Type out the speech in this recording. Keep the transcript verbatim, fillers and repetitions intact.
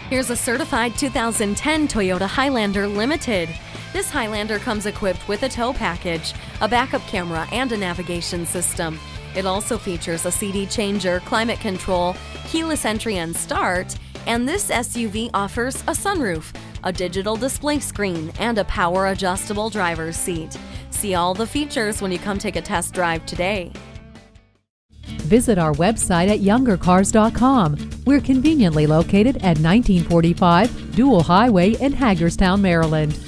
Here's a certified two thousand ten Toyota Highlander Limited. This Highlander comes equipped with a tow package, a backup camera, and a navigation system. It also features a C D changer, climate control, keyless entry and start, and this S U V offers a sunroof, a digital display screen, and a power adjustable driver's seat. See all the features when you come take a test drive today. Visit our website at younger cars dot com. We're conveniently located at nineteen forty-five Dual Highway in Hagerstown, Maryland.